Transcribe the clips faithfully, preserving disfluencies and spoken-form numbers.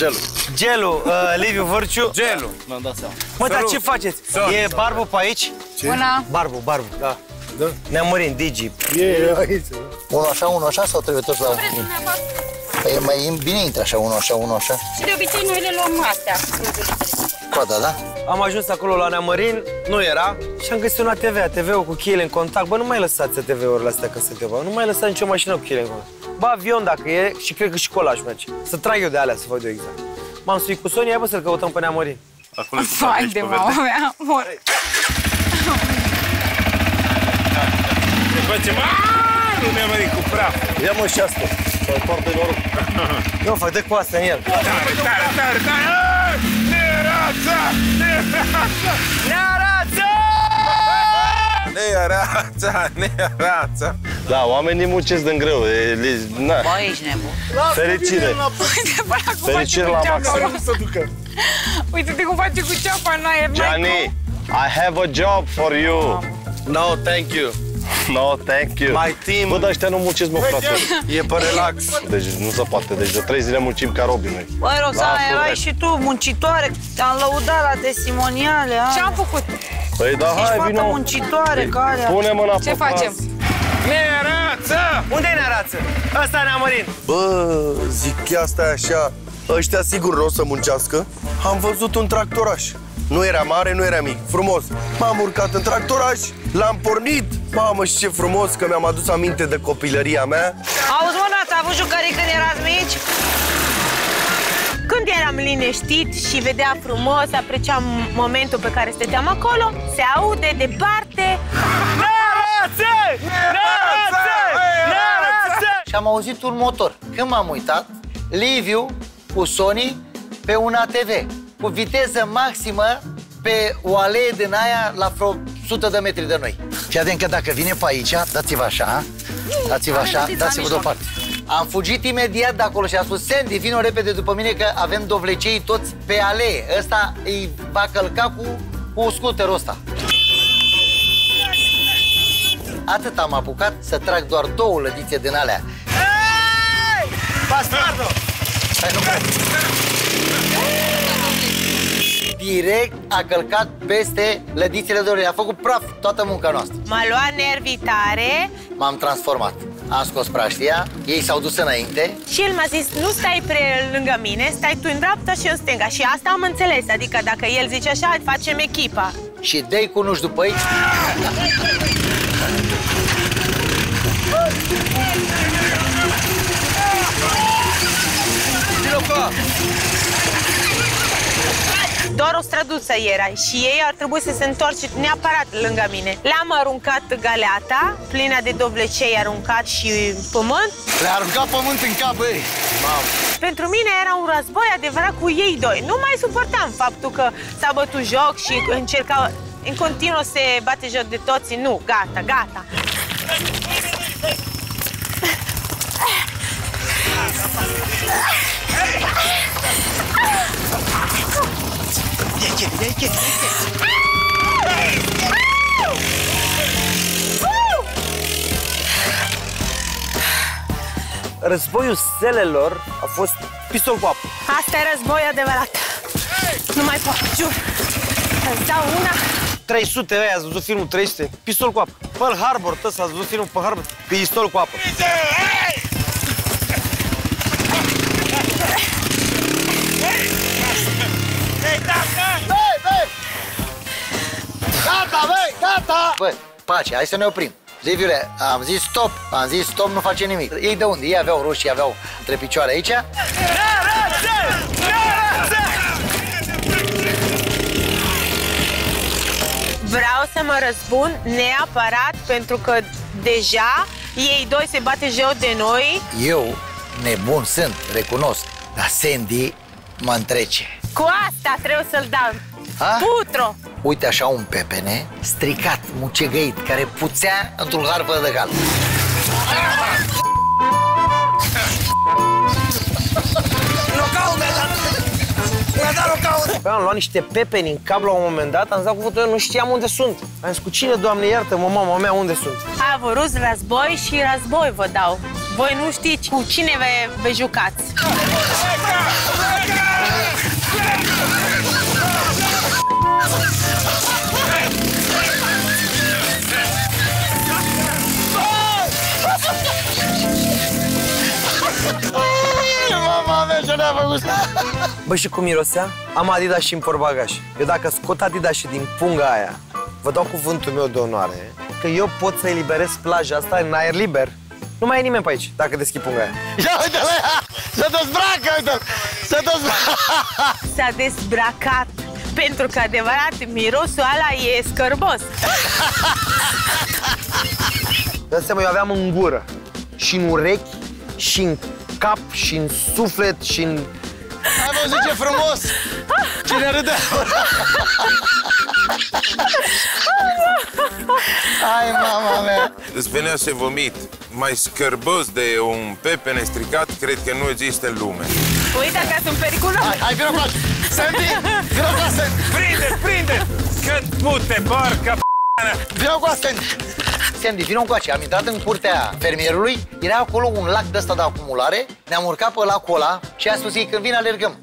Gelu. Gelu, uh, Liviu Vârciu. Gelu. Mi-am dat seama. Mă, dar ce faceți? E Barbu pe aici? Ce? Bună. Barbu, Barbu, da. Da. Neamărin, Digi. E aici. Unul așa, unul așa sau trebuie toți la unul? Păi mai bine intră așa, unul așa, unul așa. Și de obicei noi le luăm astea. Coada, da? Am ajuns acolo la Neamărin, nu era, și am găsit un A T V, A T V-ul cu cheile în contact. Bă, nu mai lăsați A T V-urile astea că sunt ceva, nu mai lăsați nicio mașină cu cheile în contact. Bă, avion dacă e, și cred că și colaj merge. Să trag eu de alea, să văd eu exact. M-am suit cu Sonia, hai bă să-l căutăm pe Neamărin. Vai de mama mea, mor. Ne facem, aaa, nu Neamărin cu praf. Ia mă și asta, să-l poartă noroc. Eu fac de cu asta în el. Tare, tare, tare, tare! Nearața! Nearața! Nearață! Nearața! Nearața! Da, oamenii muncesc din greu. E, na. Bă, ești nebun. Fericire. Fericire la maxim. Uite-te cum face cu ceapa în aer. Gianni, I have a job for you. No, thank you. No, thank you. My team. Bă, dar ăștia nu muncesc, mă, frate. E pe relax. Deci nu se poate. Deci de trei zile muncim ca robii noi. Băi, Roxana, erai și tu muncitoare. Te-am lăudat la testimoniale. Ce-am făcut? Păi, da, hai, Ești vină. fată muncitoare, ca alea. Pune mâna pe Ce facem? Nearața! Unde e Nearață? Ăsta e Neamărin. Bă, zic asta așa, ăștia sigur nu o să muncească. Am văzut un tractoraș. Nu era mare, nu era mic, frumos. M-am urcat în tractoraș, l-am pornit. Mamă, și ce frumos că mi-am adus aminte de copilăria mea. Auzi, mă, n-ați avut jucării când erați mici? Când eram liniștit și vedea frumos, apreciam momentul pe care stăteam acolo, se aude departe Nearață! Nearață! Nearață! Și am auzit un motor. Când m-am uitat, Liviu cu Sony pe un A T V, cu viteză maximă pe o alee din aia la vreo sută de metri de noi. Fii atent că dacă vine pe aici, dați-vă așa, dați-vă așa, dați-vă deoparte. Am fugit imediat de acolo și a spus: Sandy, vino repede după mine că avem dovlecei toți pe alee. Ăsta îi va călca cu, cu scuterul ăsta. Atât am apucat să trag doar două lădițe din alea. Hei! Bastardo! Stai, nu cred. Direct a călcat peste lădițele de orele. A făcut praf toată munca noastră. m-a luat nervii tare M-am transformat. Am scos praștia, ei s-au dus înainte. și el m-a zis, nu stai pre lângă mine, stai tu în dreapta și eu în stânga. Și asta am înțeles, adică dacă el zice așa, facem echipa. Și dai cu nuși după ei. Doar o străduță era și ei ar trebui să se întoarce neapărat lângă mine. Le-am aruncat galeata, plină de dovlecei aruncat și pământ. Le-a aruncat pământ în cap, ei. Mamă. Pentru mine era un război adevărat cu ei doi. Nu mai suportam faptul că s-a bătut joc și încerca în continuu se bate joc de toți. Nu, gata, gata. Războiul stelelor a fost pistol cu apă. Asta e război adevărat. Nu mai pot, jur. Îți dau una. trei sute, aia, ați văzut filmul trei sute? Pistol cu apă. Pearl Harbor, ăsta, ați văzut filmul Pearl Harbor? Pistol cu apă. Gata, băi, gata! Băi, pace, hai să ne oprim. Liviule, am zis stop, am zis stop, nu face nimic. Ei de unde? Ei aveau roșii, aveau între picioare aici. Vreau să mă răzbun neapărat pentru că deja ei doi se bate joc de noi. Eu, nebun sunt, recunosc, dar Sandy mă întrece. Cu asta trebuie să-l dau. Ha? Putro! Uite așa un pepene stricat, mucegăit, care puțea într-un harfă de gal. Păi am luat niște pepeni în cap la un moment dat, am dat cuvântul, eu nu știam unde sunt. Am zis, cu cine, Doamne, iartă-mă, mama mea, unde sunt? A vrut război și război vă dau. Voi nu știți cu cine vă, vă jucați. Bă, și cum mirosea? Am Adidas și în portbagaj. Eu dacă scot Adidas și din punga aia, vă dau cuvântul meu de onoare că eu pot să eliberez plaja asta în aer liber. Nu mai e nimeni pe aici, dacă deschid punga aia. Ia uite-l aia! Se dezbracă, uite-l! Se dezbracă! S-a dezbracat. Pentru că adevărat, mirosul ăla e scârbos. Dați seama, eu aveam în gură, și în urechi, și în cap, și în suflet, și în... Ai văzut ce frumos? Cine râde? Hai, mama mea! Îți venea să vomit. Mai scârbos de un pepene stricat, cred că nu există în lume. Uite că sunt periculos. Hai, hai, vină cu asta! Sandy! Vină cu asta! Prinde, prinde! Cât pute, porca p***a! Vină cu asta! Sandy, vină cu asta. Am intrat în curtea fermierului, era acolo un lac de ăsta de acumulare, ne-am urcat pe lacul ăla și a spus ei, când vine alergăm.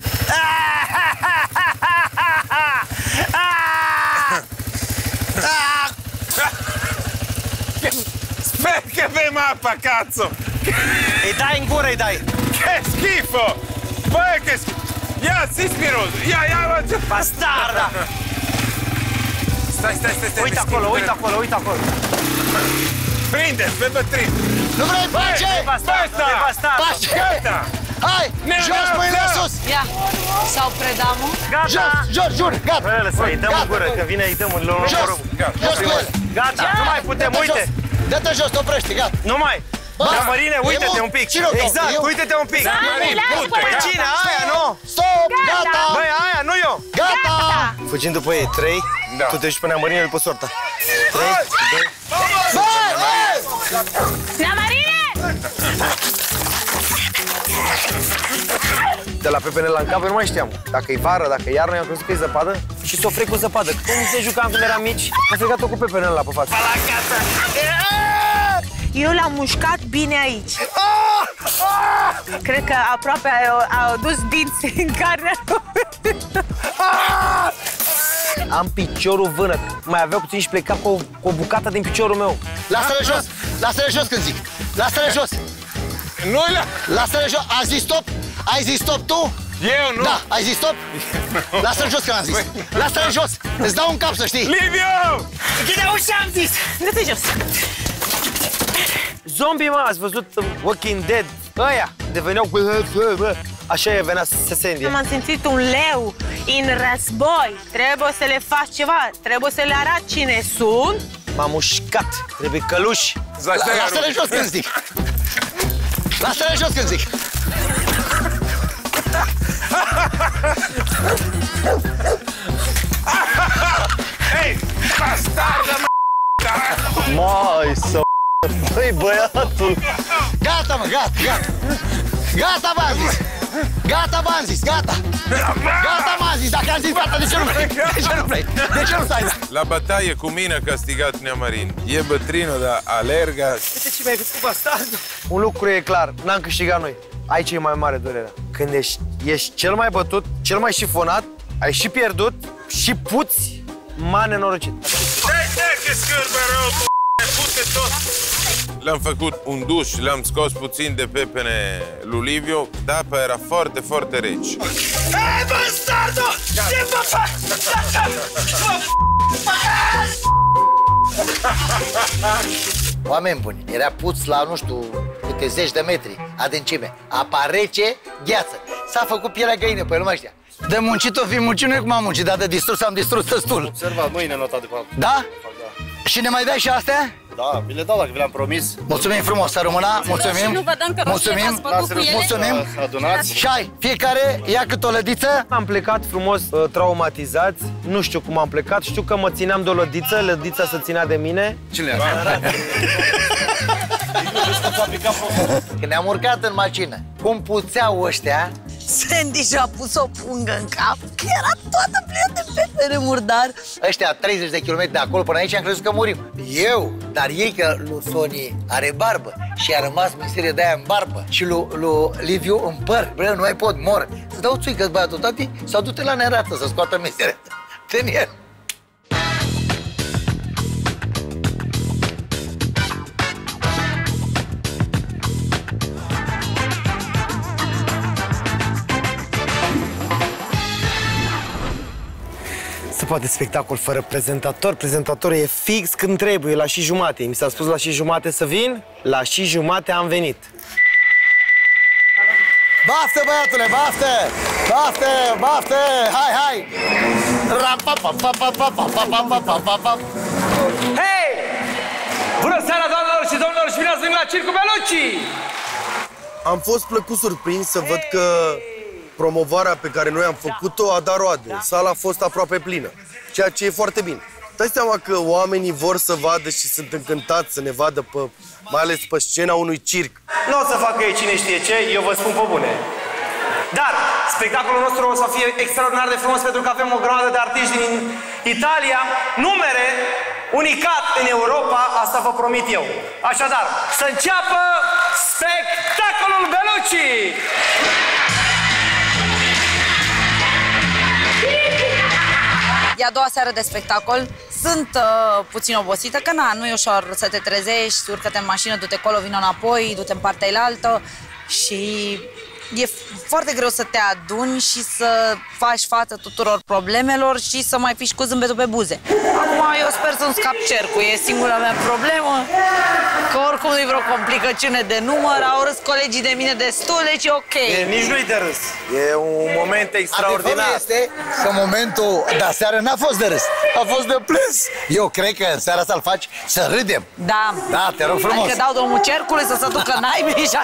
Sper că bem apa, cazzo! Îi dai în gură, îi dai! Che schifo! Băi, che schifo! Ia, zi spiroso! Ia, ia, ia! Bastarda! Stai, stai, stai, stai! Uite acolo, uite acolo, uite acolo! Prinde, pe bătrin! Nu vrei pace? Basta! Pace! Gata! Hai! Jos, mâinile sus! Ia, sau predamul? Jos, jos, jur, gata! Bă, lăsa-i, dăm în gură, că vine, îi dăm în lor. Jos, jos cu ele! Gata, nu mai putem, uite! Dă-te jos, te oprește, gata! Nu mai! Marine, uite-te un pic! Exact, uite-te un pic! Păi cine? Aia, nu? Stop! Gata! Băi, aia, nu eu! Gata! Fugim după ei, trei, tu te duci până Marine după sorta. trei, doi... Marine! De la pepene la în cap, eu nu mai știam. Dacă e vară, dacă e iarnă, eu am crezut că e zăpadă și s-o frec cu zăpadă. Cum se jucam când eram mici, am frecat-o cu pepene ăla pe față. Eu l-am mușcat bine aici. Cred că aproape au, au dus dinți în carnea. Am piciorul vânăt. Mai avea puțin și pleca cu o, cu o bucată din piciorul meu. Lasă-le jos! Lasă-le jos când zic! Lasă-le jos! Nu la... Lasă-le jos! Ai zis stop? Ai zis stop tu? Eu nu! Da, ai zis stop? Lasă-le jos când am zis! Lasă-le jos! Îți dau un cap să știi! Liviu! Închide ușa, am zis! Dă-te jos! Zombie, mă, ați văzut Walking Dead? Ăia deveneau... Așa e, venea să se sendie. M-am simțit un leu în război. Trebuie să le faci ceva. Trebuie să le arăt cine sunt. M-am mușcat. Trebuie căluși. Lasă-le jos când zic! Lasă-le jos când zic! Hei, bastardă, m***a! Mai să... Băi, băiatul! Gata, mă, gata, gata! Gata, v-am zis! Gata, v-am zis, gata! Gata, m-am zis, dacă am zis gata, de ce nu vrei? De ce nu vrei? De ce nu stai? La bătaie cu mine a castigat Neamarin. E bătrinul, dar alerga. Uite ce mi-ai făcut, bastardul! Un lucru e clar, n-am câștigat noi. Aici e mai mare durerea. Când ești, ești cel mai bătut, cel mai șifonat, ai și pierdut și puți m-a nenorocit. Stai, stai, că scârbă rău, pute tot! Le-am făcut un duș, le-am scos puțin de pepene lui Liviu, dar apa era foarte, foarte rece. Hei, bastardo! Ce mă faci? Oameni buni, era puț la nu știu câte zeci de metri adâncime. Apa rece, gheață. S-a făcut pielea găină, păi nu mai știa. De muncit o fi muncit, nu e cum am muncit, dar de distrus am distrus destul. Observați, mâine nota de fapt. Da? Și ne mai dai și astea? Da, vi le dau dacă vi le-am promis. Mulțumim frumos, să rămână, mulțumim. Nu vă dăm că mulțumim, mulțumim. Adunați. Și hai, fiecare ia cât o lădiță. Am plecat frumos, uh, traumatizați, nu știu cum am plecat, știu că mă țineam de o lădiță, lădița se ținea de mine. Cine Când ne-am urcat în mașină, cum puțeau ăștia, Sandy și-a pus o pungă în cap, că era toată plină de pepene murdar. ăștia treizeci de kilometri de acolo până aici am crezut că murim. Eu, dar ei că lui Sony are barbă și a rămas miserie de aia în barbă și lui, lui Liviu în păr. Bă, nu mai pot, mor. Să dau țuică băiatul, tati, sau du-te la nerată să scoată miseria. Ten el. poate spectacol fără prezentator. Prezentatorul e fix când trebuie, la și jumate. Mi s-a spus la și jumate să vin, la și jumate am venit. Baftă, băiatule, baftă! Baftă, baftă! Hai, hai! Hei! Bună seara, doamnelor și domnilor, și bine ați venit la Circul Belucci! Am fost plăcut surprins să văd că promovarea pe care noi am făcut-o a dat roade. Sala a fost aproape plină, ceea ce e foarte bine. Dai seama că oamenii vor să vadă și sunt încântați să ne vadă, pe, mai ales pe scena unui circ. Nu o să facă ei cine știe ce, eu vă spun pe bune. Dar spectacolul nostru o să fie extraordinar de frumos pentru că avem o grămadă de artiști din Italia, numere unicat în Europa, asta vă promit eu. Așadar, să înceapă spectacolul Belucci! E a doua seară de spectacol. Sunt uh, puțin obosită, că na, nu e ușor să te trezești, urcă-te în mașină, du-te colo, vină înapoi, du-te în partea elaltă și e foarte greu să te aduni și să faci față tuturor problemelor și să mai fii și cu zâmbetul pe buze. Acum eu sper să-mi scap cercul, e singura mea problemă, că oricum nu-i vreo complicăciune de număr, au râs colegii de mine destul, deci e ok. E, nici nu-i de râs, e un moment extraordinar. Adevărul este că momentul de seară n-a fost de râs, a fost de plâns. Eu cred că în seara asta îl faci să râdem. Da. Da, te rog frumos. Adică dau drumul cercului să se ducă naibii și...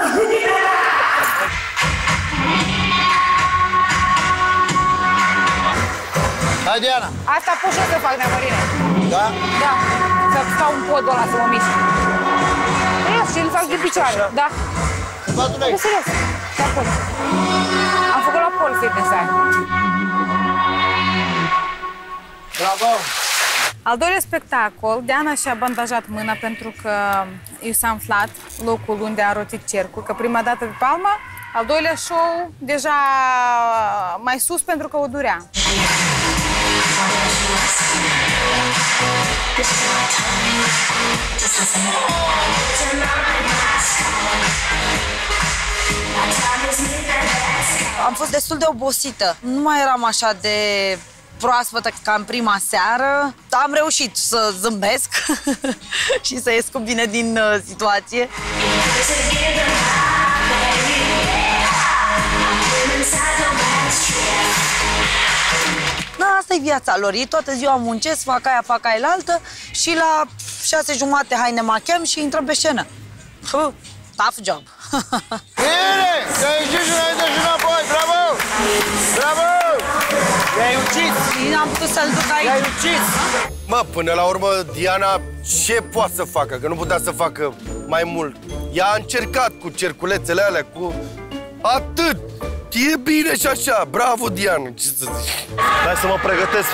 Hai, Diana! Asta pot și eu să fac, Neamărine. Da? Da. Să stau în podul ăla, să mă mișc. Ia, și îl fac de picioare. Da. E serios. Da, pot. Am făcut la pol fitness aia. Bravo! Al doilea spectacol, Diana și-a bandajat mâna pentru că i s-a umflat locul unde a rotit cercul, că prima dată pe palmă, al doilea show deja mai sus pentru că o durea. Am fost destul de obosită. Nu mai eram așa de proaspătă ca în prima seară. Am reușit să zâmbesc și să ies cu bine din uh, situație. Da, asta e viața lor. Ei toată ziua muncesc, fac aia, fac aia altă și la șase jumate hai ne machiem și intrăm pe scenă. Huh, tough job. Bine! Să ieșiți și înainte și înapoi! Bravo! Bravo! I-ai ucis! N-am putut să-l duc aici. I-ai ucis! Mă, până la urmă, Diana ce poate să facă? Că nu putea să facă mai mult. Ea a încercat cu cerculețele alea, cu atât. E bine și așa. Bravo, Diana, ce să zic. Hai să mă pregătesc.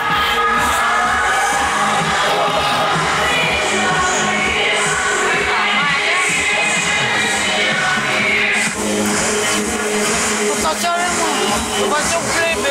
Tăcere, mă! Să facem crebe!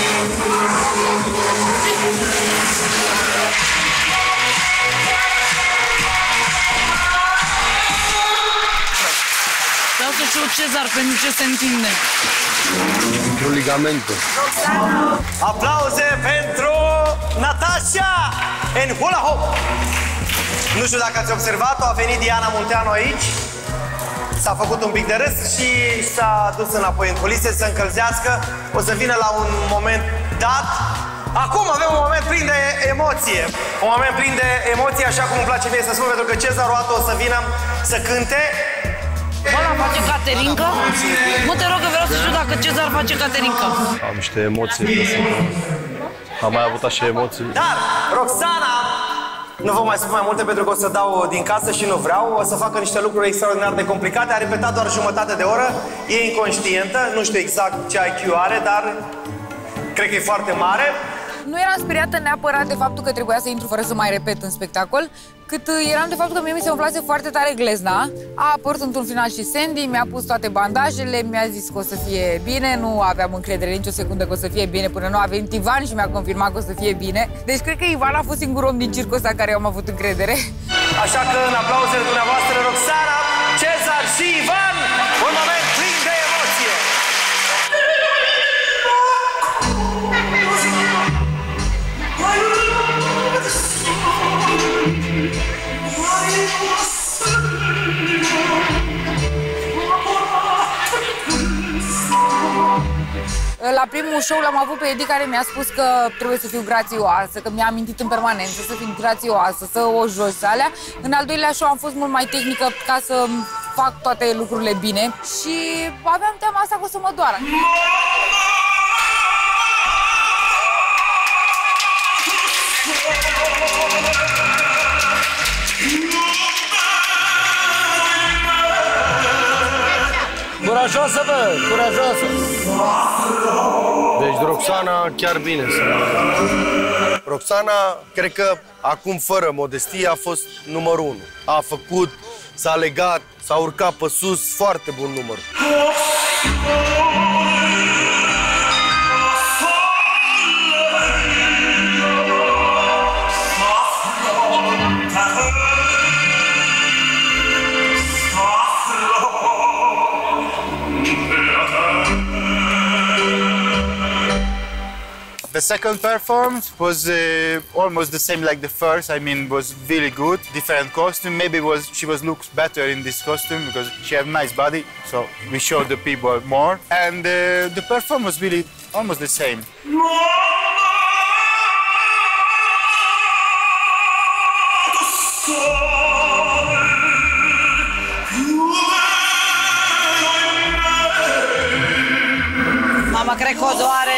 Vreau să știu Cezar pentru ce se întinde. Pentru ligamente. Aplauze pentru Natasha în hula hop! Nu știu dacă ați observat-o, a venit Diana Munteanu aici. S-a făcut un pic de râs și s-a dus înapoi în culise să încălzească. O să vină la un moment dat. Acum avem un moment plin de emoție. Un moment plin de emoție, așa cum îmi place mie să spun, pentru că Cezar Roatu o să vină să cânte. Bă, la face caterincă? Mă, te rog că vreau să știu dacă Cezar face caterincă. Am niște emoții. Am mai avut așa emoții. Dar Roxana, nu vă mai spun mai multe pentru că o să dau din casă și nu vreau. O să facă niște lucruri extraordinar de complicate. A repetat doar jumătate de oră. E inconștientă. Nu știu exact ce I Q are, dar cred că e foarte mare. Nu eram speriată neapărat de faptul că trebuia să intru fără să mai repet în spectacol, cât eram de faptul că mie mi se umflase foarte tare glezna. A apărut într-un final și Sandy, mi-a pus toate bandajele, mi-a zis că o să fie bine, nu aveam încredere nicio secundă că o să fie bine până nu a venit Ivan și mi-a confirmat că o să fie bine. Deci cred că Ivan a fost singurul om din circul ăsta care eu am avut încredere. Așa că în aplauzele dumneavoastră, Roxana, Cezar și Ivan, un moment plin de emoție. La primul show l-am avut pe Edi care mi-a spus că trebuie să fiu grațioasă, că mi-a amintit în permanență să fiu grațioasă, să o jos alea. În al doilea show am fost mult mai tehnică ca să fac toate lucrurile bine și aveam teama asta că o să mă doară. Curajoasă, bă! Curajoasă! Deci Roxana chiar bine să... Roxana, cred că acum fără modestie a fost numărul unu. A făcut, s-a legat, s-a urcat pe sus, foarte bun număr. The second performance was uh, almost the same like the first. I mean, was really good. Different costume. Maybe was she was looks better in this costume because she had nice body. So we showed the people more, and uh, the performance was really almost the same. Mama, cred că o doare.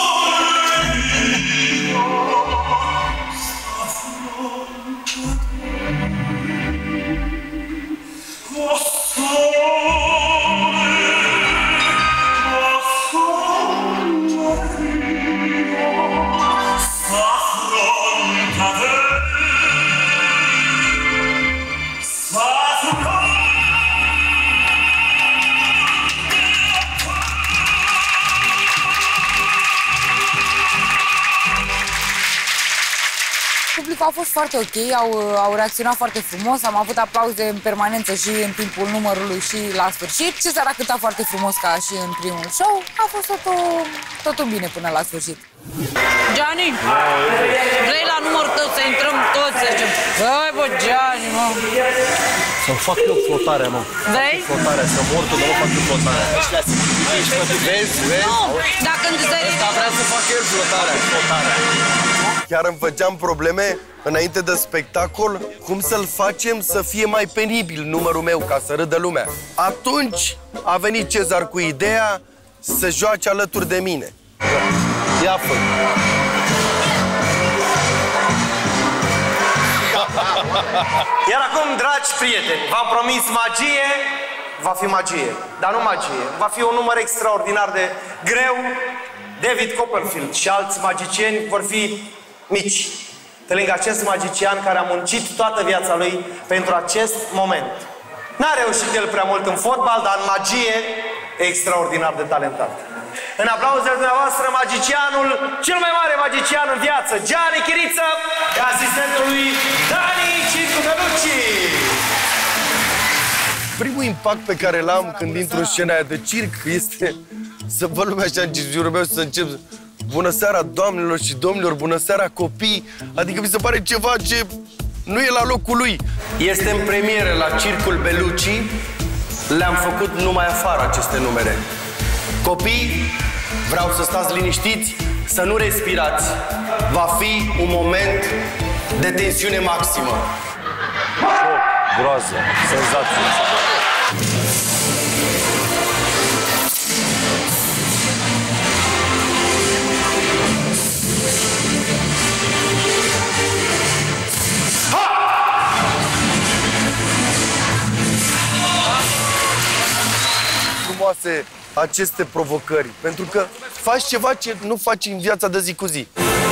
Publicul a fost foarte ok, au, au reacționat foarte frumos, am avut aplauze în permanență și în timpul numărului și la sfârșit. Cezar a cântat foarte frumos ca și în primul show, a fost totul, totul bine până la sfârșit. Gianni, vrei la numărul tău să intrăm toți, să zicem, băi, bă, Gianni, mă. Să-mi fac eu flotarea, mă. Vrei? Flotarea, să mor tu, dar nu fac eu flotarea. Vezi, vezi? Nu, dacă îmi zări... Dar vreau să fac eu flotarea. Flotarea. Chiar îmi făceam probleme înainte de spectacol cum să-l facem să fie mai penibil numărul meu, ca să râdă lumea. Atunci a venit Cezar cu ideea să joace alături de mine. Ia fă. Iar acum, dragi prieteni, v-am promis magie, va fi magie, dar nu magie. Va fi un număr extraordinar de greu. David Copperfield și alți magicieni vor fi mici, pe lângă acest magician care a muncit toată viața lui pentru acest moment. N-a reușit el prea mult în fotbal, dar în magie e extraordinar de talentat. În aplauzele dumneavoastră, magicianul, cel mai mare magician în viață, Gianni Chiriță, și asistentul lui Dani Circu Bellucci. Primul impact pe care l-am când intru în scena aia de circ este să văd lumea așa în jurul meu, să încep bună seara, doamnelor și domnilor, bună seara, copii. Adică mi se pare ceva ce nu e la locul lui. Este în premieră la Circul Bellucci. Le-am făcut numai afară aceste numere. Copii, vreau să stați liniștiți, să nu respirați. Va fi un moment de tensiune maximă. Groază, senzație. Frumoase aceste provocări, pentru că faci ceva ce nu faci în viața de zi cu zi.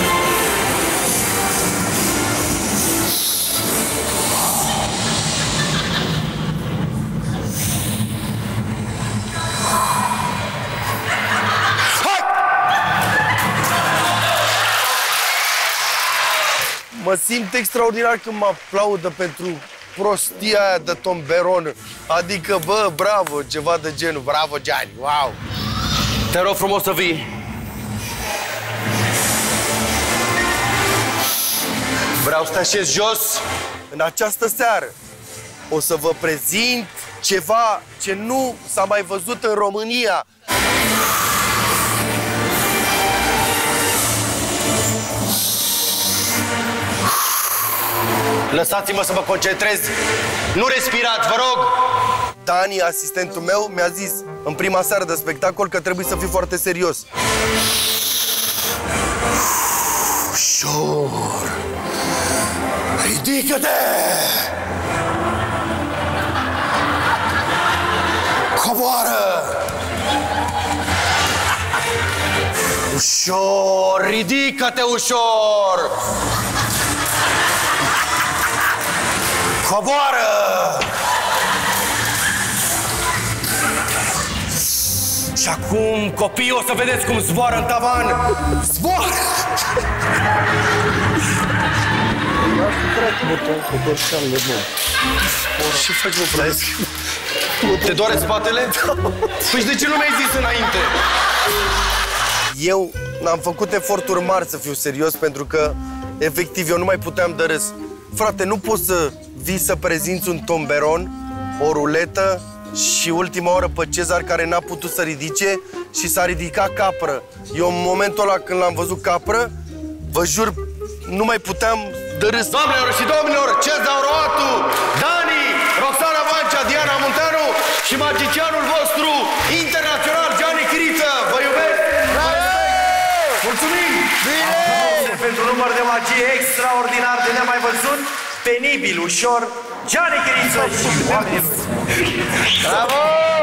Mă simt extraordinar când mă aplaudă pentru prostia aia de tomberon. Adică, bă, bravo, ceva de genul. Bravo, Gianni, wow! Te rog frumos să vii. Vreau să te așezi jos. În această seară o să vă prezint ceva ce nu s-a mai văzut în România. Lăsați-mă să mă concentrez. Nu respirați, vă rog. Dani, asistentul meu, mi-a zis în prima seară de spectacol că trebuie să fiu foarte serios. Ușor. Ridică-te! Coboară! Ușor! Ridică-te ușor! Coboară! Și acum, copii, o să vedeți cum zboară în tavan! Zboară! Ce faci, mă, frăiesc? Te doare spatele? Păi de ce nu mi-ai zis înainte? Eu am făcut eforturi mari să fiu serios pentru că, efectiv, eu nu mai puteam de râs. Frate, nu poți să vii să prezinți un tomberon, o ruletă și ultima oră pe Cezar care n-a putut să ridice și s-a ridicat capră. Eu în momentul ăla când l-am văzut capră, vă jur, nu mai puteam de râs. Doamnelor și domnilor, Cezar Roatu, Dani, Roxana Vancea, Diana Munteanu și magicianul vostru internațional, Gianni Chiriță. Vă iubesc! Mulțumim! Bine! Aplauze pentru număr de magie extraordinar de nemai văzut, penibil, ușor, Gianni Chiriță și oamenii. Bravo!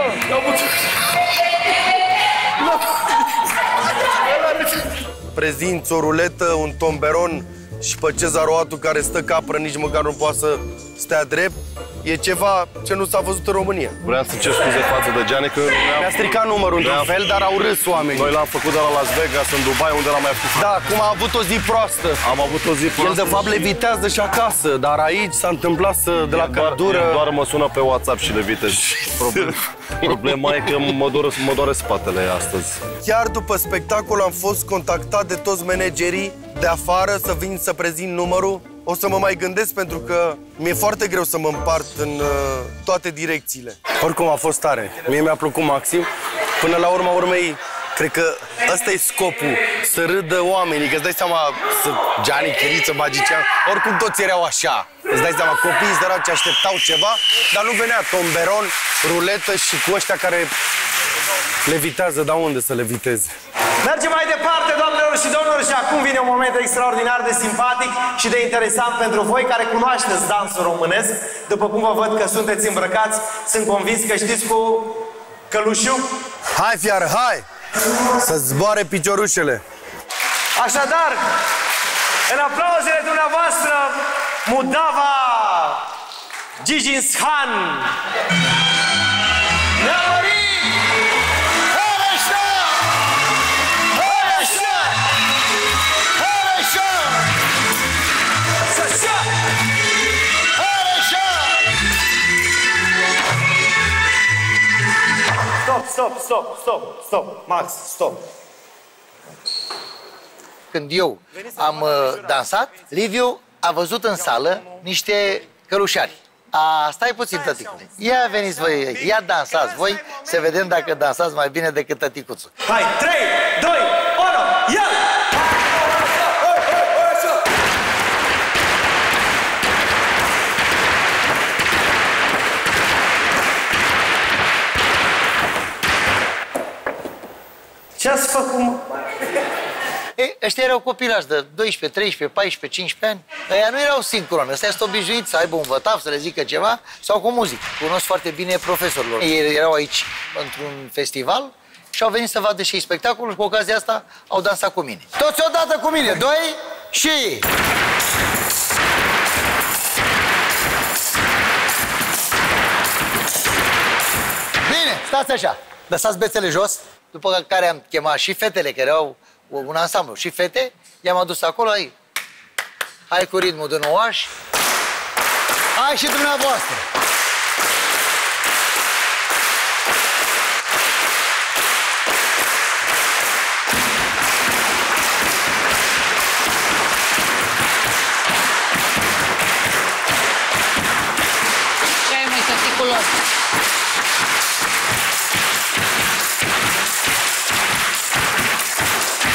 Prezinți o ruletă, un tomberon și pe Cezar Roatu care stă capră, nici măcar nu poate să stea drept. E ceva ce nu s-a văzut în România. Vreau să cer scuze față de Gianni că... Mi-a stricat numărul într-un fel, dar au râs oamenii. Noi l-am făcut de la Las Vegas, în Dubai, unde l-am mai făcut. Da, cum a avut o zi proastă. Am avut o zi proastă. El, de fapt, levitează și acasă, dar aici s-a întâmplat să, de la căldură... Doar, doar mă sună pe WhatsApp și levitez. Problem. Problema e că mă doare, mă doare spatele astăzi. Chiar după spectacol am fost contactat de toți managerii de afară să vin să prezint numărul. O să mă mai gândesc pentru că mi-e foarte greu să mă împart în uh, toate direcțiile. Oricum a fost tare. Mie mi-a plăcut maxim. Până la urma urmei, cred că ăsta e scopul, să râdă oamenii, că îți dai seama, să Gianni Chiriță, magician, oricum toți erau așa. Îți dai seama, copiii săraci așteptau ceva, dar nu venea tomberon, ruletă și cu ăștia care levitează, dar unde să leviteze? Mergem mai departe, doamnelor și domnilor, și acum vine un moment extraordinar de simpatic și de interesant pentru voi care cunoașteți dansul românesc. După cum vă văd că sunteți îmbrăcați, sunt convins că știți cu călușul. Hai, fiară, hai! Să zboare piciorușele! Așadar, în aplauzele dumneavoastră, Mudava Gigins Khan! Stop, stop, stop, stop, stop, Max, stop. Când eu am uh, dansat, Liviu a văzut în sală niște călușari. A, stai puțin, tăticule. Ia veniți voi, ia dansați voi, să vedem dacă dansați mai bine decât tăticuțul. Hai, trei, doi, unu, ia! Ce-ați făcut, mă? Ei, ăștia erau copilași de doisprezece, treisprezece, paisprezece, cincisprezece ani. Ăia nu erau sincroni. Ăstea sunt obișnuiți să aibă un vătav, să le zică ceva, sau cu muzică. Cunosc foarte bine profesorilor. Ei erau aici într-un festival și au venit să vadă și ei spectacolul și cu ocazia asta au dansat cu mine. Toți odată cu mine. Doi și... Bine, stați așa. Lăsați bețele jos, după care am chemat și fetele, care au un ansamblu, și fete, i-am adus acolo, hai, hai cu ritmul de nouaș, hai și dumneavoastră. Ce ai, mai tăticulor?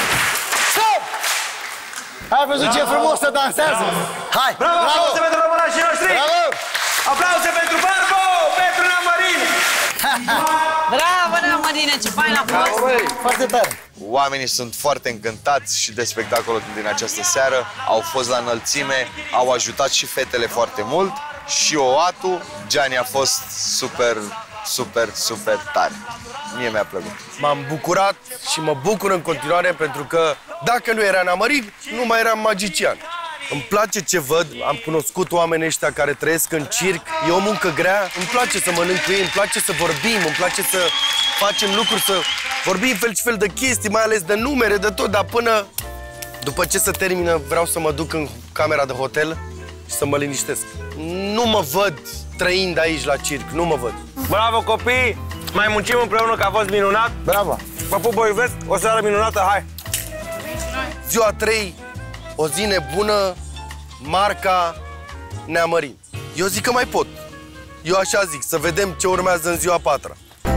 Ai văzut ce frumos să dansează? Hai! Bravo, bravo! Aplauze pentru româna Bravo! Aplauze pentru Barbo, pentru Neamărin! Bravo, Neamărine, ce fain a fost! Foarte tare! Oamenii sunt foarte încântați și de spectacolul din această seară. Au fost la înălțime, au ajutat și fetele foarte mult. Și Oatu, Gianni a fost super, super, super tare. Mie mi-a plăcut. M-am bucurat și mă bucur în continuare pentru că dacă nu era Neamărin, nu mai eram magician. Îmi place ce văd, am cunoscut oamenii ăștia care trăiesc în circ, e o muncă grea, îmi place să mănânc cu ei, îmi place să vorbim, îmi place să facem lucruri, să vorbim fel și fel de chestii, mai ales de numere, de tot, dar până după ce se termină vreau să mă duc în camera de hotel și să mă liniștesc. Nu mă văd trăind aici la circ, nu mă văd. Bravo, copii! Mai muncim împreună, că a fost minunat. Bravo! Vă pup, vă iubesc, o seară minunată, hai! Ziua trei, o zi nebună, marca Neamărin. Eu zic că mai pot. Eu așa zic, să vedem ce urmează în ziua patra.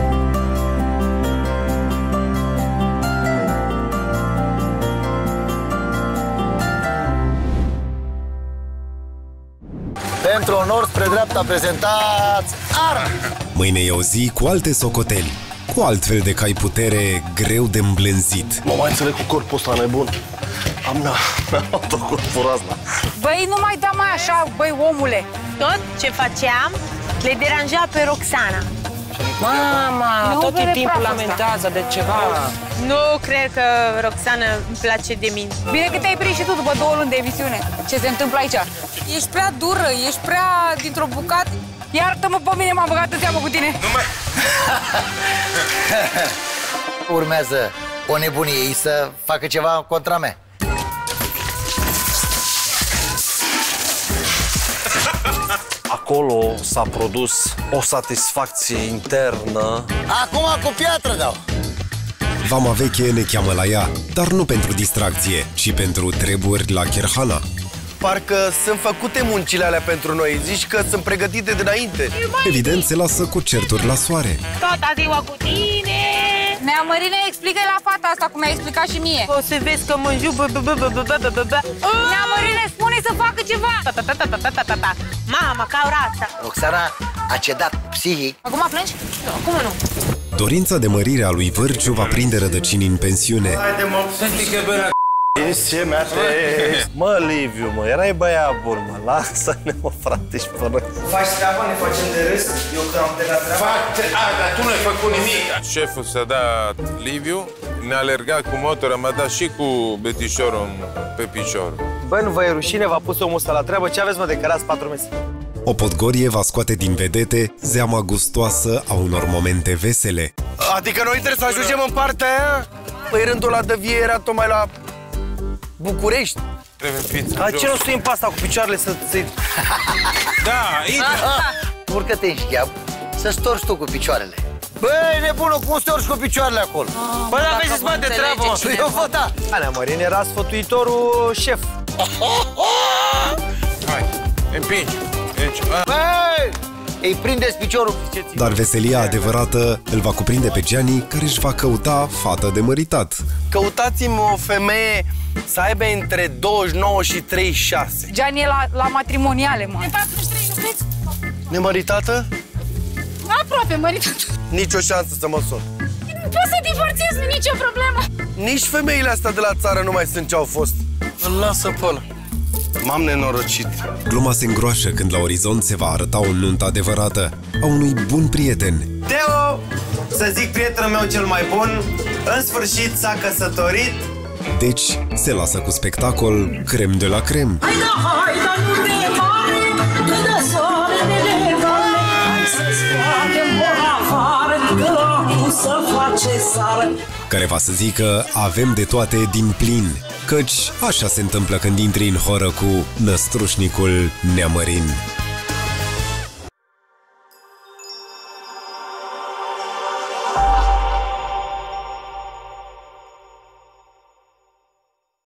Pentru onor, spre dreapta, prezentați Arm! Mâine e o zi cu alte socoteli, cu altfel de cai putere greu de îmblânzit. Mă mai înțeleg cu corpul ăsta nebun. Am n-am luat-o corpul razna. Băi, nu mai da mai așa, băi, omule. Tot ce făceam le deranja pe Roxana. Mama, Nu tot bere timpul praf lamentează de ceva. Nu cred că Roxana îmi place de mine. Bine că te-ai prins și tu după două luni de emisiune. Ce se întâmplă aici? Ești prea dură, ești prea dintr-o bucată. Iartă-mă pe mine, m-am băgat în seamă cu tine. Nu mai... Urmează o nebunie, ei să facă ceva contra mea. Acolo s-a produs o satisfacție internă. Acum cu piatră dau. Vama veche ne cheamă la ea, dar nu pentru distracție, ci pentru treburi la Cherhana. Parcă sunt făcute muncile alea pentru noi, zici că sunt pregătite dinainte. Evident, se lasă cu certuri la soare. Toată ziua cu tine! Neamărine, explică-i la fata asta cum mi-a explicat și mie. O să vezi că mă înjub. Neamărine, spune să facă ceva. Mama, ca o rață. Roxana a cedat psihic. Acum plângi? Cum nu? Dorința de mărire a lui Vârciu va prinde rădăcini în pensiune. Mă, Liviu, mă, erai băiat bun, mă, lasă-ne, mă, frate, și pe noi. Faci treaba, ne facem de râs, eu când am terminat treaba. Fac tre- A, dar tu nu ai făcut nimic. Șeful s-a dat Liviu, ne-a alergat cu motorul, m-a dat și cu betișorul pe picior. Băi, nu vă e rușine, v-a pus omul ăsta la treabă? Ce aveți, mă, de cărați patru mese? O podgorie va scoate din vedete zeama gustoasă a unor momente vesele. Adică noi trebuie să ajungem în partea aia? Păi rândul ăla de vie era tocmai la București. Trebuie împins. Dar ce nu stai în pasta cu picioarele să... Da, intră! Urcă-te în șcheab să storci tu cu picioarele. Băi, nebună, cum storci cu picioarele acolo? Bă, dar aveți să de treabă, mă! Eu vă da! Neamărin era sfătuitorul șef. Hai, împingi. Băi! Îi prindeți piciorul. Dar veselia adevărată îl va cuprinde pe Gianni, care își va căuta fată de măritat. Căutați-mi o femeie să aibă între douăzeci și nouă și treizeci și șase. Gianni e la, la matrimoniale, mă. Nemăritată? Aproape măritată. Nici o șansă să mă sun. Poți să divorțezi, nu nicio problemă. Nici femeile astea de la țară nu mai sunt ce au fost. Îl lasă pe ăla. M-am nenorocit. Gluma se îngroașă când la orizont se va arăta o nuntă adevărată a unui bun prieten. Teo, să zic prietenul meu cel mai bun, în sfârșit s-a căsătorit. Deci se lasă cu spectacol crem de la crem. Hai da, hai da, nu de mare, de de soarele vale. Hai să scoatem o afară, că să face sară. Care va să zică avem de toate din plin, căci așa se întâmplă când intri în horă cu năstrușnicul Neamărin.